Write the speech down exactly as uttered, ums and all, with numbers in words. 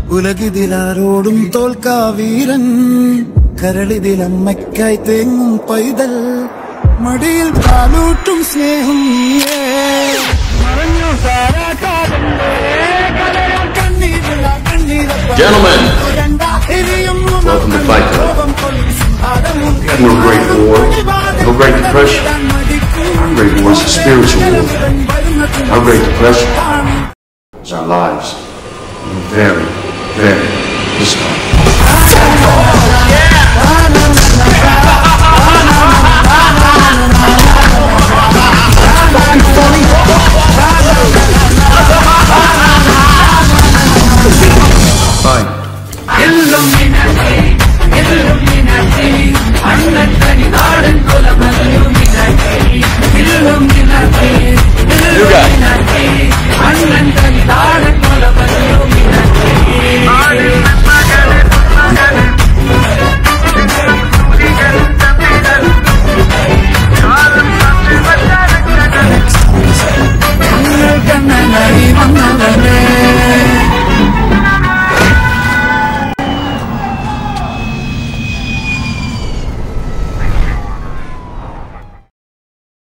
ഉലകിതിലാരോടും തോൽക്കാ വീരൻ കരളിതിലമ്മയ്ക്കായി തേങ്ങും പൈതൽ മടിയിൽ പാലൂട്ടും സ്നേഹം Gentlemen, welcome to Fight Club. Through a great war, no great depression. Our great war is a spiritual war. Our great depression is our lives. We're very, very discouraged. Fine. You guys.